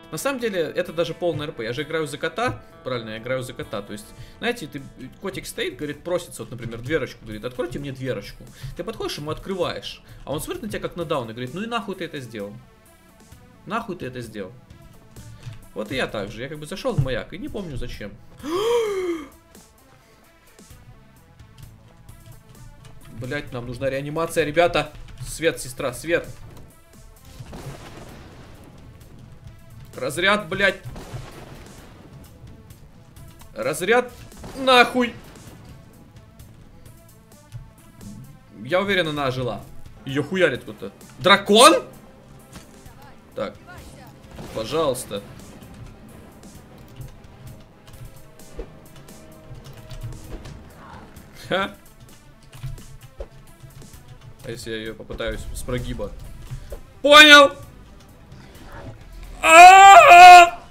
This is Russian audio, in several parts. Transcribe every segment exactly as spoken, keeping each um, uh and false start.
На самом деле, это даже полный РП. Я же играю за кота. Правильно, я играю за кота. То есть, знаете, ты, котик стоит, говорит, просится, вот, например, дверочку. Говорит, откройте мне дверочку. Ты подходишь, ему открываешь. А он смотрит на тебя как на даун и говорит, ну и нахуй ты это сделал. Нахуй ты это сделал. Вот и я так же. Я как бы зашел в маяк и не помню зачем. Блять, нам нужна реанимация, ребята. Свет, сестра, свет. Разряд, блядь. Разряд нахуй. Я уверен, она ожила. Ее хуярит кто-то. Дракон? Так. Пожалуйста. Ха. А если я ее попытаюсь с прогиба? Понял! А-а-а!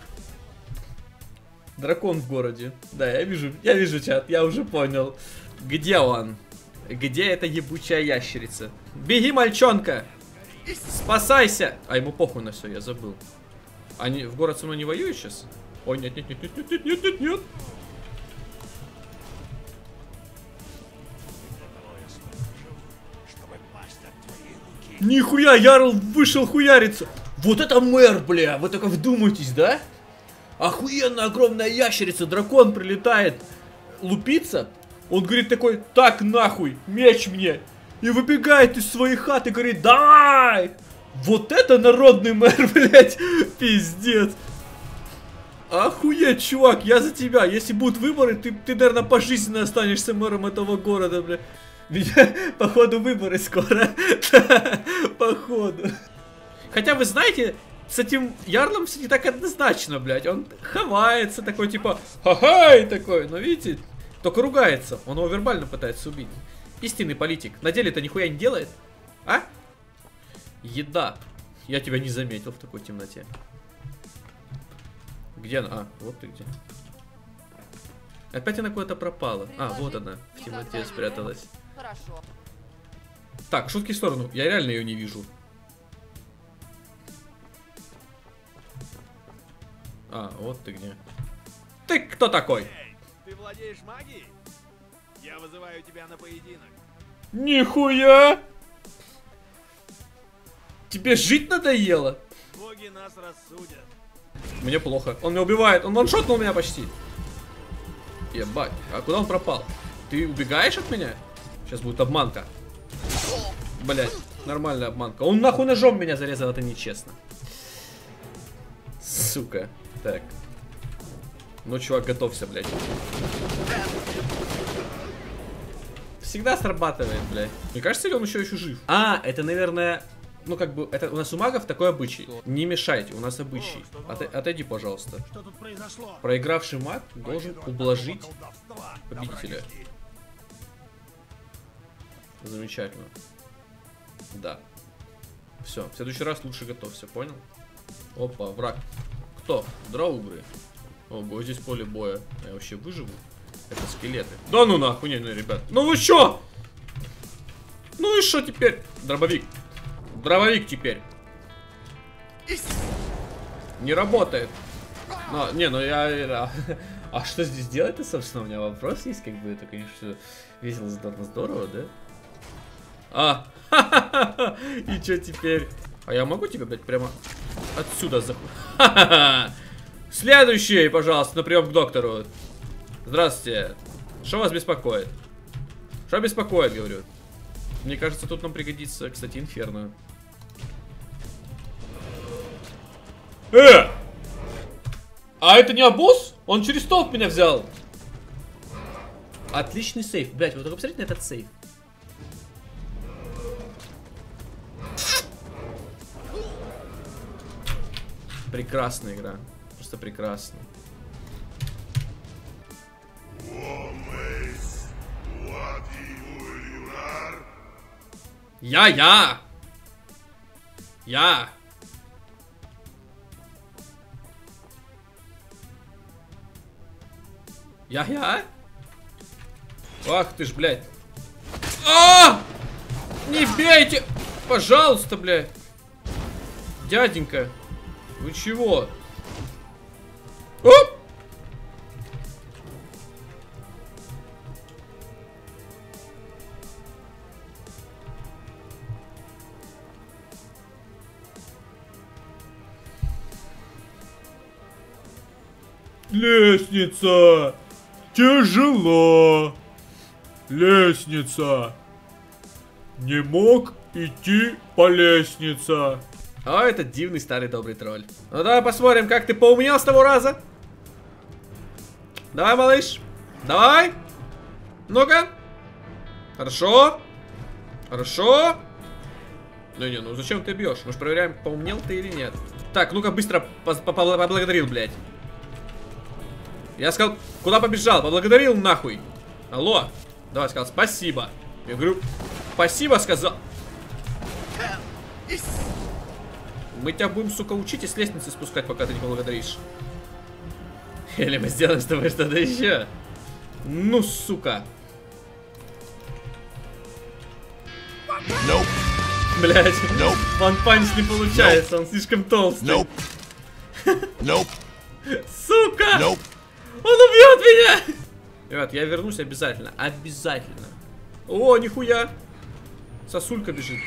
Дракон в городе. Да, я вижу, я вижу чат, я уже понял. Где он? Где эта ебучая ящерица? Беги, мальчонка! Спасайся! А ему похуй на все, я забыл. Они в город со мной не воюют сейчас? Ой, нет, нет, нет, нет, нет, нет, нет, нет, нет. Нихуя, Ярл вышел хуяриться. Вот это мэр, бля, вы только вдумайтесь, да? Охуенно огромная ящерица, дракон прилетает лупиться. Он говорит такой, так нахуй, меч мне. И выбегает из своей хаты, говорит, давай. Вот это народный мэр, блядь, пиздец. Охуеть, чувак, я за тебя. Если будут выборы, ты, ты наверное, пожизненно останешься мэром этого города, бля. Меня, походу, выборы скоро. Походу. Хотя, вы знаете, с этим Ярлом все не так однозначно, блядь. Он хавается такой, типа, ха-хай, такой. Но видите, только ругается. Он его вербально пытается убить. Истинный политик. На деле-то нихуя не делает. А? Еда. Я тебя не заметил в такой темноте. Где она? А, вот ты где. Опять она куда-то пропала. А, вот она. В темноте спряталась. Хорошо. Так, шутки в сторону. Я реально ее не вижу. А, вот ты где. Ты кто такой? Эй, ты владеешь магией? Я вызываю тебя на поединок. Нихуя! Тебе жить надоело? Боги нас рассудят. Мне плохо. Он меня убивает. Он ваншотнул меня почти. Ебать. А куда он пропал? Ты убегаешь от меня? Сейчас будет обманка. Блять, нормальная обманка. Он нахуй ножом меня зарезал, это нечестно. Сука. Так. Ну, чувак, готовься, блядь. Всегда срабатывает, блядь. Мне кажется, ли он еще еще жив? А, это, наверное... Ну, как бы, это у нас у магов такой обычай. Не мешайте, у нас обычай. От, отойди, пожалуйста. Что тут произошло? Проигравший маг должен ублажить победителя. Замечательно. Да. Все, в следующий раз лучше готовься, понял? Опа, враг. Кто? Драугры. Ого, здесь поле боя. Я вообще выживу? Это скелеты. Да ну нахуй, не, ну, ребят. Ну вы чё? Ну и что теперь? Дробовик. Дробовик теперь. Не работает. Но, не, ну я... А, а что здесь делать-то, собственно, у меня вопрос есть, как бы, это, конечно, весело, здорово, здорово, да? А, ха-ха-ха, и что теперь? А я могу тебя, блядь, прямо отсюда захуй? Следующий, пожалуйста, на прием к доктору. Здравствуйте. Что вас беспокоит? Что беспокоит, говорю? Мне кажется, тут нам пригодится, кстати, инферно. Э! А это не обоз? Он через толп меня взял. Отличный сейф. Блять, вы только посмотрите на этот сейф. Прекрасная игра. Просто прекрасно. Я, я! Я! Я, я? Ах ты ж, блядь. А! Не бейте! Пожалуйста, блядь. Дяденька. Вы чего? Оп! Лестница! Тяжело! Лестница! Не мог идти по лестнице. А это дивный старый добрый тролль. Ну давай посмотрим, как ты поумнел с того раза. Давай, малыш. Давай. Ну-ка. Хорошо. Хорошо. Ну не, ну зачем ты бьешь? Мы же проверяем, поумнел ты или нет. Так, ну-ка быстро поблагодарил, блядь. Я сказал, куда побежал? Поблагодарил нахуй. Алло. Давай, сказал, спасибо. Я говорю, спасибо, сказал. Мы тебя будем, сука, учить и с лестницы спускать, пока ты не поблагодаришь. Или мы сделаем с тобой что-то еще. Ну, сука. Nope. Блять. Nope. Ван-панч не получается, nope. Он слишком толстый. Nope. Nope. Сука! Nope. Он убьет меня! Ребят, я вернусь обязательно. Обязательно. О, нихуя. Сосулька бежит.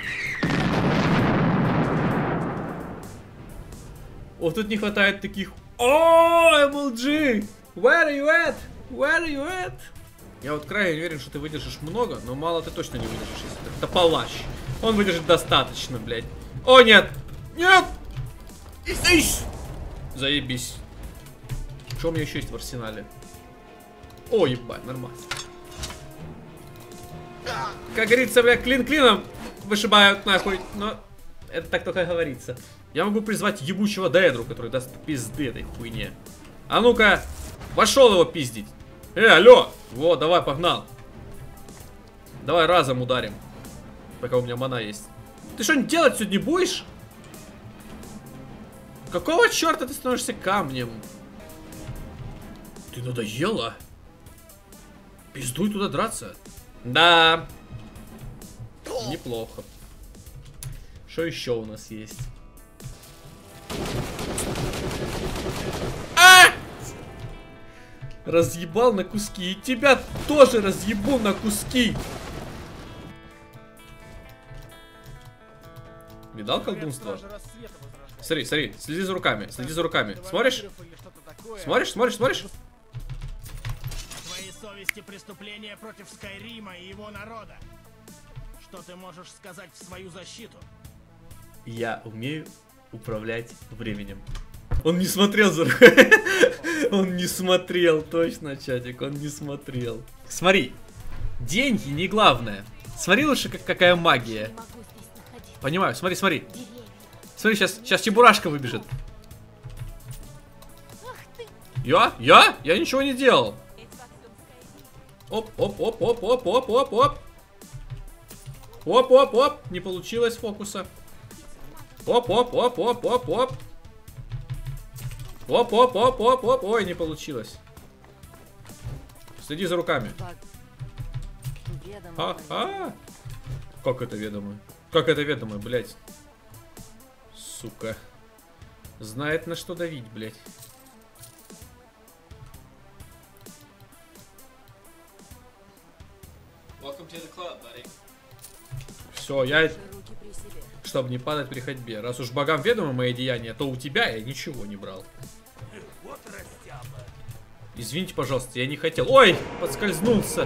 Вот тут не хватает таких. О, эм эл джи! Where are you at? Where are you at? Я вот крайне уверен, что ты выдержишь много, но мало ты точно не выдержишь, если это палач. Он выдержит достаточно, блядь. О, нет! Нет! Ищ! Заебись. Что у меня еще есть в арсенале? О, ебать, нормально. Как говорится, бля, клин клином вышибают нахуй. Но это так только говорится. Я могу призвать ебучего Деэдру, который даст пизды этой хуйне. А ну-ка, пошел его пиздить. Э, алло! Вот, давай, погнал. Давай разом ударим. Пока у меня мана есть. Ты что-нибудь делать сегодня не будешь? Какого черта ты становишься камнем? Ты надоела? Пиздуй туда драться. Да. Неплохо. Что еще у нас есть? А! Разъебал на куски. И тебя тоже разъебу на куски. Видал колдунство? Смотри, смотри, следи за руками, следи за руками. Смотришь? Смотришь, смотришь, смотришь? Твоей совести преступления против Скайрима и его народа. Что ты можешь сказать в свою защиту? Я умею управлять временем. Он не смотрел за рукой. Он не смотрел, точно, чатик, он не смотрел. Смотри, деньги не главное. Смотри лучше, как, какая магия. Понимаю, смотри, смотри. Смотри, сейчас, сейчас Чебурашка выбежит. Я? Я? Я ничего не делал. Оп, оп, оп, оп, оп, оп, оп, оп. Оп, оп, оп. Не получилось фокуса. Оп, оп, оп, оп, оп, оп. Оп, оп, оп, оп, оп. Ой, не получилось. Следи за руками. А-а. Как это ведомо? Как это ведомо, блядь? Сука. Знает, на что давить, блядь. Все, я... Чтобы не падать при ходьбе. Раз уж богам ведомы мои деяния, то у тебя я ничего не брал. Извините, пожалуйста, я не хотел. Ой, подскользнулся.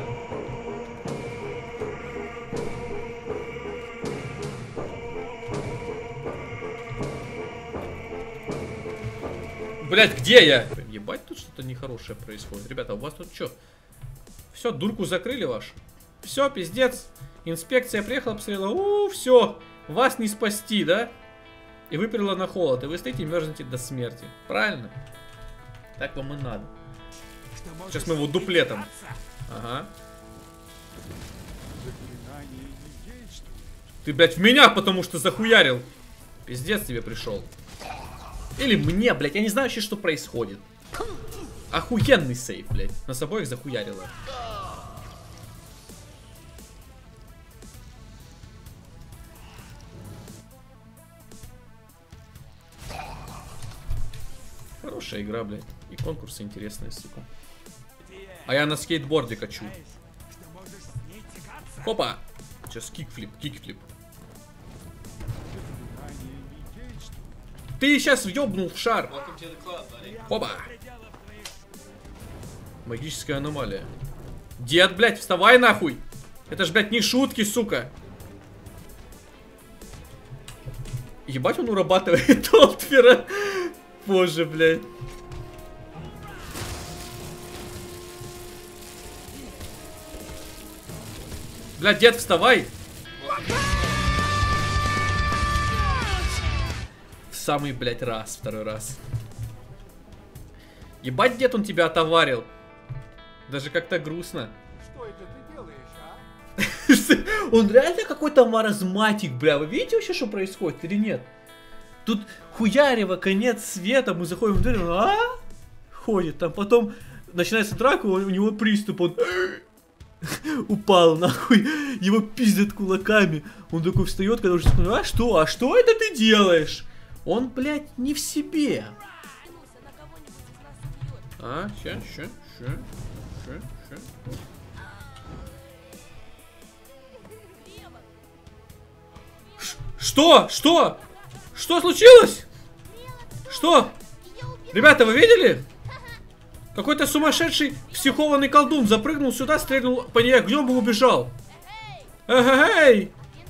Блять, где я? Ебать, тут что-то нехорошее происходит. Ребята, у вас тут что? Все, дурку закрыли вашу. Все, пиздец. Инспекция приехала, посмотрела. У, все. Вас не спасти, да? И выперла на холод. И вы стоите и мерзнете до смерти. Правильно? Так вам и надо. Сейчас мы его дуплетом. Ага. Ты, блядь, в меня, потому что захуярил. Пиздец тебе пришел. Или мне, блядь, я не знаю вообще, что происходит. Охуенный сейф, блядь. Нас обоих захуярило. хорошая игра, блядь. И конкурсы интересные, сука. А я на скейтборде качу. Опа! Сейчас кикфлип, кикфлип. Ты сейчас въебнул в шар. Опа! Магическая аномалия. Дед, блядь, вставай нахуй! Это ж, блядь, не шутки, сука! Ебать, он урабатывает Олдфера. Боже, блядь. Блядь, дед, вставай! В самый, блядь, раз, второй раз. Ебать, дед, он тебя отоварил. Даже как-то грустно. Что это ты делаешь, а? Он реально какой-то маразматик, бля. Вы видите вообще, что происходит или нет? Тут хуярево, конец света, мы заходим в дверь, он а? Ходит, там потом начинается драка, у него приступ, он упал нахуй, его пиздят кулаками. Он такой встает, когда уже а что, а что это ты делаешь? Он, блядь, не в себе. А, ща, ща, ща, ща, ща. Что? Что? Что случилось? Что? Ребята, вы видели? Какой-то сумасшедший психованный колдун запрыгнул сюда, стрельнул по ней огнем и убежал. Эй!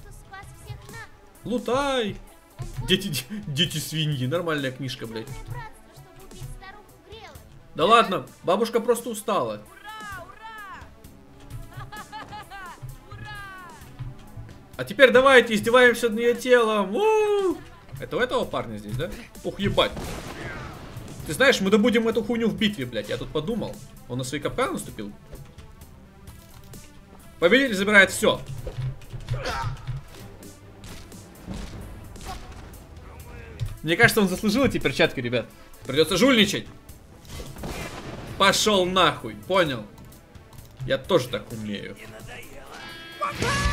Лутай! Дети, дети свиньи, нормальная книжка, блядь. Да ладно, бабушка просто устала. А теперь давайте издеваемся над ее телом. У-у-у! Это у этого парня здесь, да? Ух, ебать. Ты знаешь, мы добудем эту хуйню в битве, блядь. Я тут подумал. Он на свои капканы наступил. Победитель забирает все. Мне кажется, он заслужил эти перчатки, ребят. Придется жульничать. Пошел нахуй, понял? Я тоже так умею.